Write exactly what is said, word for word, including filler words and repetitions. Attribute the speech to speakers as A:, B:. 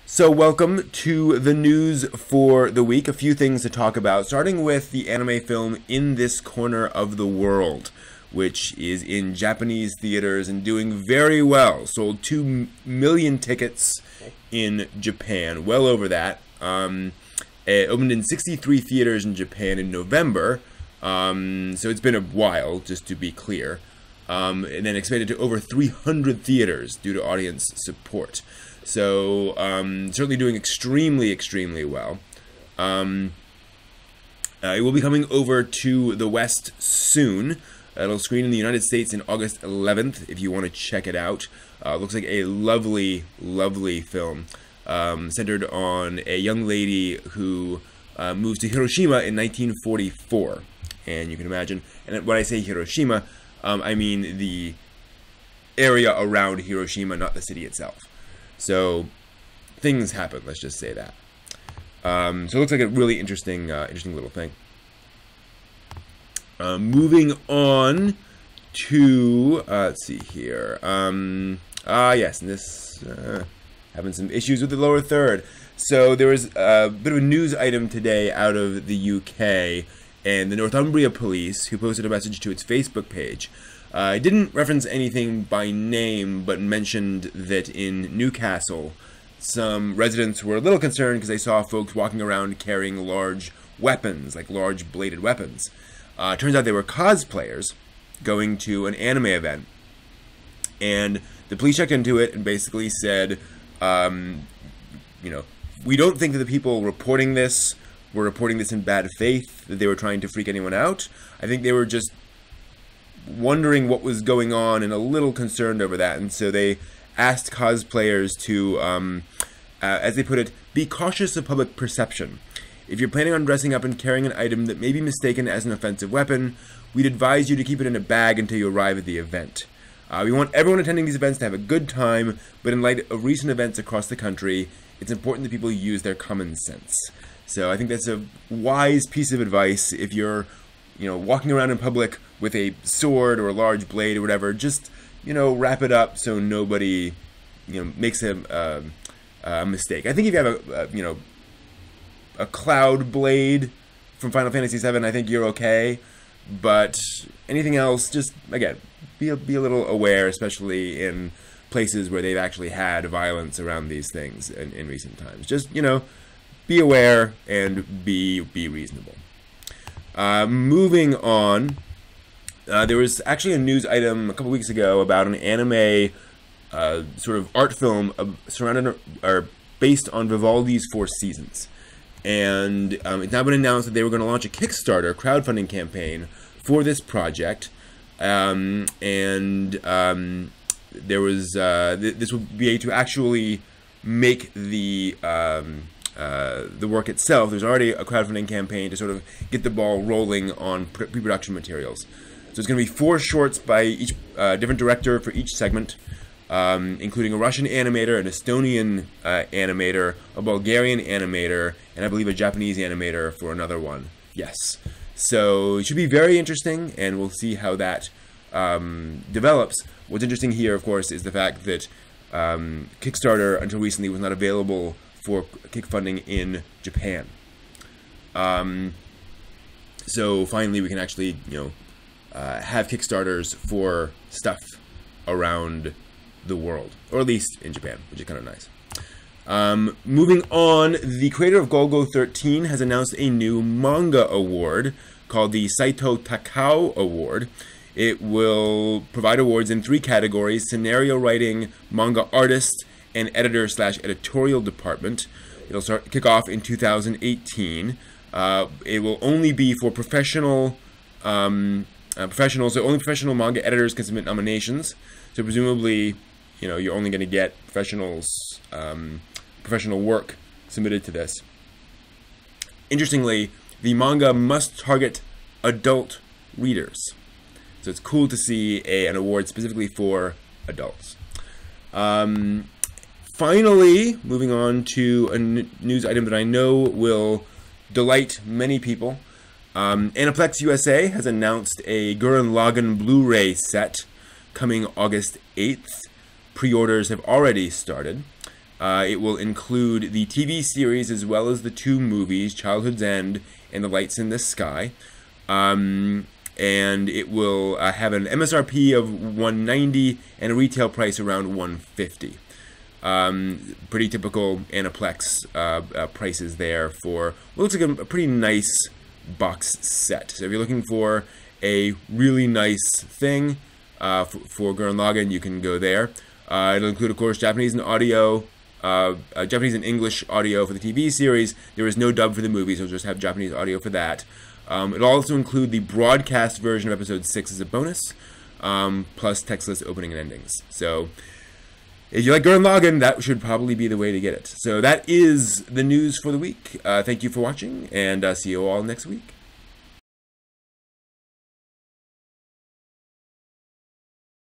A: So welcome to the news for the week. A few things to talk about, starting with the anime film In This Corner of the World, which is in Japanese theaters and doing very well. Sold two million tickets in Japan, well over that. Um, it opened in sixty-three theaters in Japan in November, um, so it's been a while, just to be clear. Um, and then expanded to over three hundred theaters due to audience support. So, um, certainly doing extremely, extremely well. Um, uh, it will be coming over to the West soon. It'll screen in the United States in August eleventh, if you want to check it out. Uh, looks like a lovely, lovely film, um, centered on a young lady who uh, moves to Hiroshima in nineteen forty-four. And you can imagine, and when I say Hiroshima, um, I mean the area around Hiroshima, not the city itself. So things happen, let's just say that. Um, so it looks like a really interesting, uh, interesting little thing. Uh, moving on to, uh, let's see here. Um, ah, yes, and this, uh, having some issues with the lower third. So there was a bit of a news item today out of the U K, and the Northumbria police, who posted a message to its Facebook page. Uh, I didn't reference anything by name, but mentioned that in Newcastle, some residents were a little concerned because they saw folks walking around carrying large weapons, like large bladed weapons. Uh, turns out they were cosplayers going to an anime event. And the police checked into it and basically said, um, you know, we don't think that the people reporting this were reporting this in bad faith, that they were trying to freak anyone out. I think they were just wondering what was going on and a little concerned over that, and so they asked cosplayers to, um, uh, as they put it, be cautious of public perception. If you're planning on dressing up and carrying an item that may be mistaken as an offensive weapon, we'd advise you to keep it in a bag until you arrive at the event. Uh, we want everyone attending these events to have a good time, but in light of recent events across the country, it's important that people use their common sense. So I think that's a wise piece of advice. If you're, you know, walking around in public with a sword or a large blade or whatever, just, you know, wrap it up so nobody, you know, makes a, uh, a mistake. I think if you have a, a, you know, a cloud blade from Final Fantasy seven, I think you're okay. But anything else, just, again, be a, be a little aware, especially in places where they've actually had violence around these things in, in recent times. Just, you know, be aware and be be reasonable. Uh, moving on, uh, there was actually a news item a couple weeks ago about an anime uh, sort of art film uh, surrounded or based on Vivaldi's Four Seasons. And um, it's now been announced that they were going to launch a Kickstarter crowdfunding campaign for this project. Um, and um, there was uh, th this would be to actually make the um, uh, the work itself. There's already a crowdfunding campaign to sort of get the ball rolling on pre-production materials. So it's going to be four shorts by each uh, different director for each segment, um, including a Russian animator, an Estonian uh, animator, a Bulgarian animator, and I believe a Japanese animator for another one. Yes. So it should be very interesting, and we'll see how that um, develops. What's interesting here, of course, is the fact that um, Kickstarter, until recently, was not available for kick-funding in Japan. Um, so finally, we can actually, you know, uh, have Kickstarters for stuff around the world, or at least in Japan, which is kind of nice. Um, moving on, the creator of Golgo thirteen has announced a new manga award called the Saito Takao Award. It will provide awards in three categories: scenario writing, manga artist, and editor slash editorial department. It'll start kick off in two thousand eighteen. Uh, it will only be for professional um, uh, professionals. So only professional manga editors can submit nominations. So presumably, you know, you're only going to get professionals, um, professional work submitted to this. Interestingly, the manga must target adult readers. So it's cool to see a, an award specifically for adults. Um, finally, moving on to a n news item that I know will delight many people. Um, Aniplex U S A has announced a Gurren Lagann Blu-ray set coming August eighth. Pre-orders have already started. Uh, it will include the T V series as well as the two movies, Childhood's End and The Lights in the Sky. Um, and it will uh, have an M S R P of one hundred ninety dollars and a retail price around one hundred fifty dollars. Um, pretty typical Aniplex uh, uh, prices there for what looks like a, a pretty nice box set. So if you're looking for a really nice thing uh, for, for Gurren Lagann, you can go there. Uh, it'll include, of course, Japanese and audio, uh, uh, Japanese and English audio for the T V series. There is no dub for the movie, so we'll just have Japanese audio for that. Um, it'll also include the broadcast version of episode six as a bonus, um, plus textless opening and endings. So if you like Gurren Lagann, that should probably be the way to get it. So that is the news for the week. Uh, thank you for watching, and uh, see you all next week.